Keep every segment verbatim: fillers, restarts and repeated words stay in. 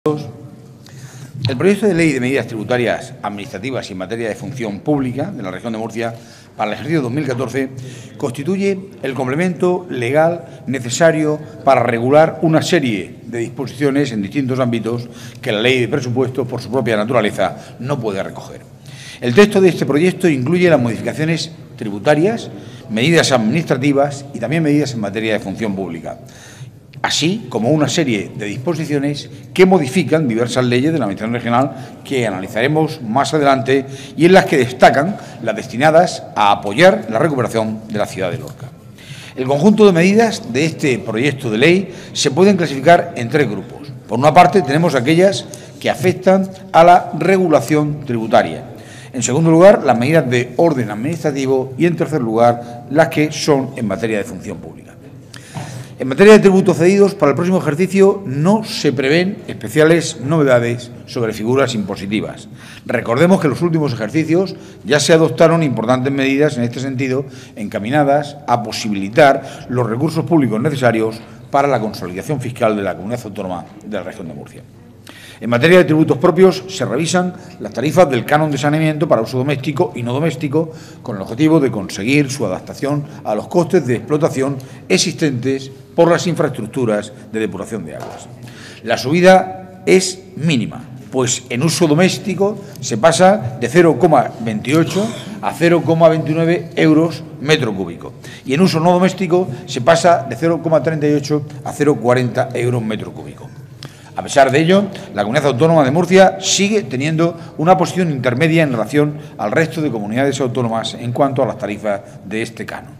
El proyecto de ley de medidas tributarias administrativas y en materia de función pública de la región de Murcia para el ejercicio dos mil catorce constituye el complemento legal necesario para regular una serie de disposiciones en distintos ámbitos que la ley de presupuestos, por su propia naturaleza, no puede recoger. El texto de este proyecto incluye las modificaciones tributarias, medidas administrativas y también medidas en materia de función pública, así como una serie de disposiciones que modifican diversas leyes de la Administración regional que analizaremos más adelante y en las que destacan las destinadas a apoyar la recuperación de la ciudad de Lorca. El conjunto de medidas de este proyecto de ley se pueden clasificar en tres grupos. Por una parte, tenemos aquellas que afectan a la regulación tributaria. En segundo lugar, las medidas de orden administrativo y, en tercer lugar, las que son en materia de función pública. En materia de tributos cedidos, para el próximo ejercicio no se prevén especiales novedades sobre figuras impositivas. Recordemos que en los últimos ejercicios ya se adoptaron importantes medidas en este sentido, encaminadas a posibilitar los recursos públicos necesarios para la consolidación fiscal de la comunidad autónoma de la región de Murcia. En materia de tributos propios, se revisan las tarifas del canon de saneamiento para uso doméstico y no doméstico, con el objetivo de conseguir su adaptación a los costes de explotación existentes por las infraestructuras de depuración de aguas. La subida es mínima, pues en uso doméstico se pasa de cero coma veintiocho a cero coma veintinueve euros metro cúbico y en uso no doméstico se pasa de cero coma treinta y ocho a cero coma cuarenta euros metro cúbico. A pesar de ello, la Comunidad Autónoma de Murcia sigue teniendo una posición intermedia en relación al resto de comunidades autónomas en cuanto a las tarifas de este canon.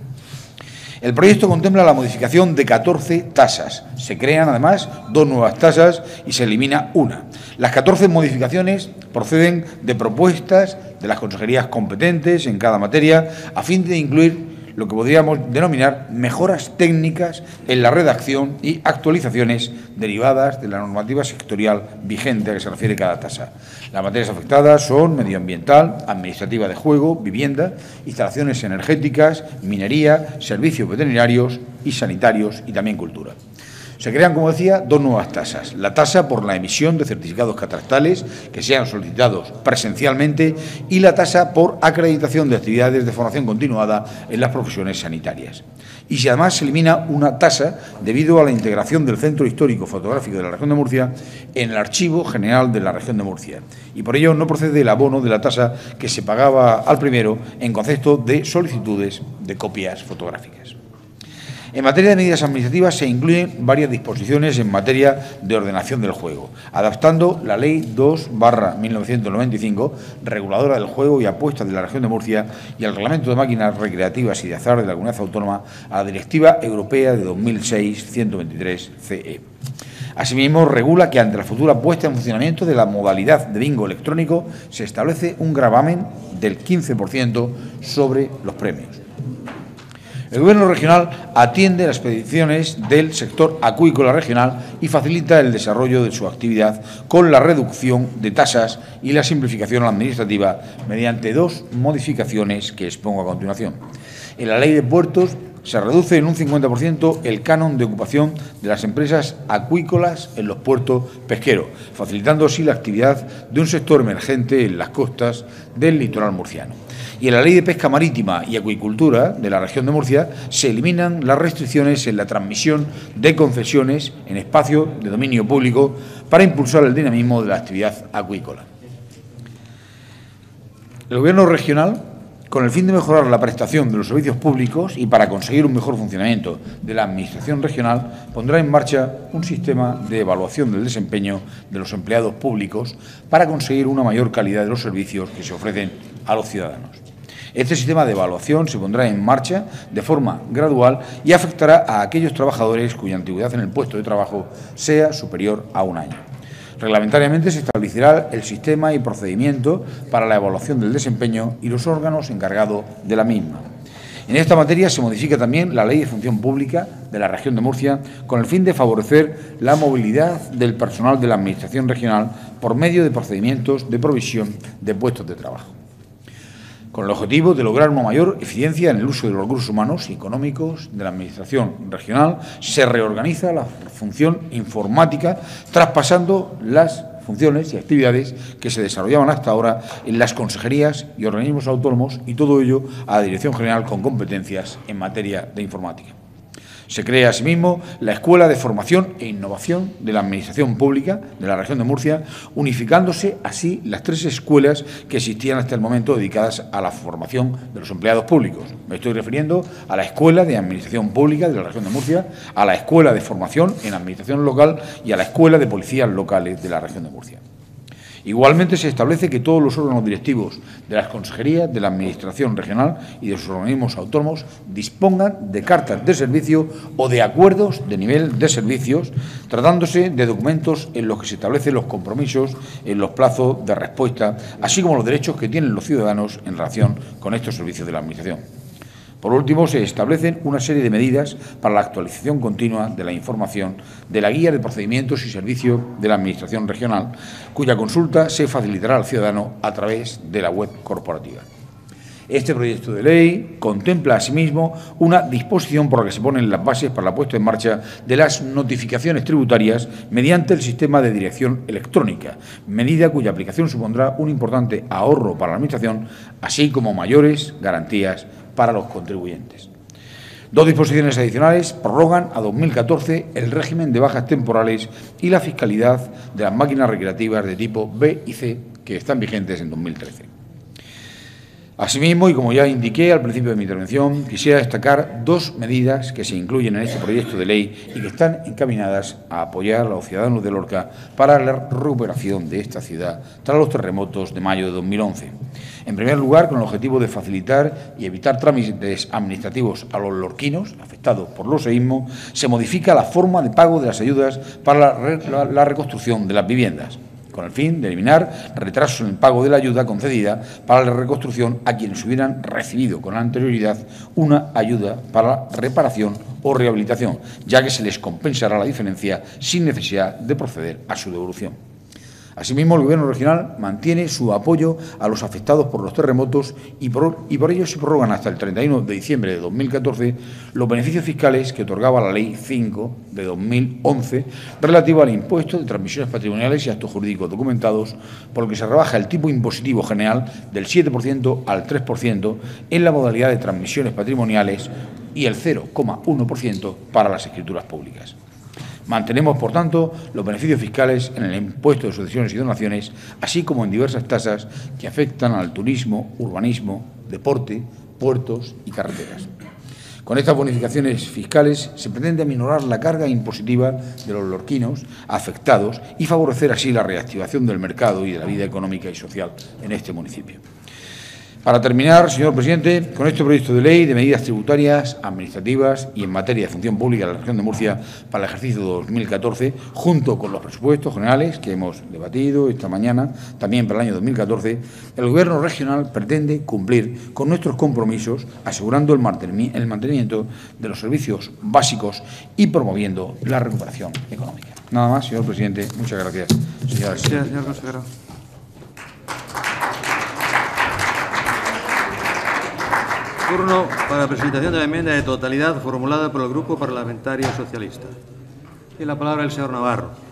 El proyecto contempla la modificación de catorce tasas. Se crean, además, dos nuevas tasas y se elimina una. Las catorce modificaciones proceden de propuestas de las consejerías competentes en cada materia a fin de incluir lo que podríamos denominar mejoras técnicas en la redacción y actualizaciones derivadas de la normativa sectorial vigente a que se refiere cada tasa. Las materias afectadas son medioambiental, administrativa de juego, vivienda, instalaciones energéticas, minería, servicios veterinarios y sanitarios y también cultura. Se crean, como decía, dos nuevas tasas. La tasa por la emisión de certificados catastrales que sean solicitados presencialmente y la tasa por acreditación de actividades de formación continuada en las profesiones sanitarias. Y si además se elimina una tasa debido a la integración del Centro Histórico Fotográfico de la región de Murcia en el Archivo General de la región de Murcia. Y por ello no procede el abono de la tasa que se pagaba al primero en concepto de solicitudes de copias fotográficas. En materia de medidas administrativas se incluyen varias disposiciones en materia de ordenación del juego, adaptando la Ley dos barra mil novecientos noventa y cinco, reguladora del juego y apuestas de la región de Murcia, y el Reglamento de Máquinas Recreativas y de Azar de la Comunidad Autónoma a la Directiva Europea de dos mil seis ciento veintitrés C E. Asimismo, regula que ante la futura puesta en funcionamiento de la modalidad de bingo electrónico se establece un gravamen del quince por ciento sobre los premios. El Gobierno regional atiende las peticiones del sector acuícola regional y facilita el desarrollo de su actividad con la reducción de tasas y la simplificación administrativa mediante dos modificaciones que expongo a continuación. En la Ley de Puertos se reduce en un cincuenta por ciento el canon de ocupación de las empresas acuícolas en los puertos pesqueros, facilitando así la actividad de un sector emergente en las costas del litoral murciano. Y en la Ley de Pesca Marítima y Acuicultura de la región de Murcia se eliminan las restricciones en la transmisión de concesiones en espacio de dominio público para impulsar el dinamismo de la actividad acuícola. El Gobierno regional, con el fin de mejorar la prestación de los servicios públicos y para conseguir un mejor funcionamiento de la Administración regional, pondrá en marcha un sistema de evaluación del desempeño de los empleados públicos para conseguir una mayor calidad de los servicios que se ofrecen a los ciudadanos. Este sistema de evaluación se pondrá en marcha de forma gradual y afectará a aquellos trabajadores cuya antigüedad en el puesto de trabajo sea superior a un año. Reglamentariamente se establecerá el sistema y procedimiento para la evaluación del desempeño y los órganos encargados de la misma. En esta materia se modifica también la Ley de Función Pública de la región de Murcia con el fin de favorecer la movilidad del personal de la Administración regional por medio de procedimientos de provisión de puestos de trabajo. con el objetivo de lograr una mayor eficiencia en el uso de los recursos humanos y económicos de la Administración regional. Se reorganiza la función informática, traspasando las funciones y actividades que se desarrollaban hasta ahora en las consejerías y organismos autónomos, y todo ello a la Dirección General con competencias en materia de informática. Se crea, asimismo, la Escuela de Formación e Innovación de la Administración Pública de la Región de Murcia, unificándose así las tres escuelas que existían hasta el momento dedicadas a la formación de los empleados públicos. Me estoy refiriendo a la Escuela de Administración Pública de la Región de Murcia, a la Escuela de Formación en Administración Local y a la Escuela de Policías Locales de la Región de Murcia. Igualmente, se establece que todos los órganos directivos de las consejerías de la Administración regional y de sus organismos autónomos dispongan de cartas de servicio o de acuerdos de nivel de servicios, tratándose de documentos en los que se establecen los compromisos en los plazos de respuesta, así como los derechos que tienen los ciudadanos en relación con estos servicios de la Administración. Por último, se establecen una serie de medidas para la actualización continua de la información de la Guía de Procedimientos y Servicios de la Administración regional, cuya consulta se facilitará al ciudadano a través de la web corporativa. Este proyecto de ley contempla asimismo una disposición por la que se ponen las bases para la puesta en marcha de las notificaciones tributarias mediante el sistema de dirección electrónica, medida cuya aplicación supondrá un importante ahorro para la Administración, así como mayores garantías para los contribuyentes. Dos disposiciones adicionales prorrogan a dos mil catorce el régimen de bajas temporales y la fiscalidad de las máquinas recreativas de tipo B y C que están vigentes en dos mil trece. Asimismo, y como ya indiqué al principio de mi intervención, quisiera destacar dos medidas que se incluyen en este proyecto de ley y que están encaminadas a apoyar a los ciudadanos de Lorca para la recuperación de esta ciudad tras los terremotos de mayo de dos mil once. En primer lugar, con el objetivo de facilitar y evitar trámites administrativos a los lorquinos afectados por los seísmos, se modifica la forma de pago de las ayudas para la, la, la reconstrucción de las viviendas, con el fin de eliminar retrasos en el pago de la ayuda concedida para la reconstrucción a quienes hubieran recibido con anterioridad una ayuda para reparación o rehabilitación, ya que se les compensará la diferencia sin necesidad de proceder a su devolución. Asimismo, el Gobierno regional mantiene su apoyo a los afectados por los terremotos y por, y por ello se prorrogan hasta el treinta y uno de diciembre de dos mil catorce los beneficios fiscales que otorgaba la Ley cinco de dos mil once relativo al impuesto de transmisiones patrimoniales y actos jurídicos documentados, por lo que se rebaja el tipo impositivo general del siete por ciento al tres por ciento en la modalidad de transmisiones patrimoniales y el cero coma uno por ciento para las escrituras públicas. Mantenemos, por tanto, los beneficios fiscales en el impuesto de sucesiones y donaciones, así como en diversas tasas que afectan al turismo, urbanismo, deporte, puertos y carreteras. Con estas bonificaciones fiscales se pretende aminorar la carga impositiva de los lorquinos afectados y favorecer así la reactivación del mercado y de la vida económica y social en este municipio. Para terminar, señor presidente, con este proyecto de ley de medidas tributarias, administrativas y en materia de función pública de la región de Murcia para el ejercicio dos mil catorce, junto con los presupuestos generales que hemos debatido esta mañana, también para el año dos mil catorce, el Gobierno regional pretende cumplir con nuestros compromisos, asegurando el mantenimiento de los servicios básicos y promoviendo la recuperación económica. Nada más, señor presidente. Muchas gracias. Gracias, señor consejero. Turno para la presentación de la enmienda de totalidad formulada por el Grupo Parlamentario Socialista. Tiene la palabra el señor Navarro.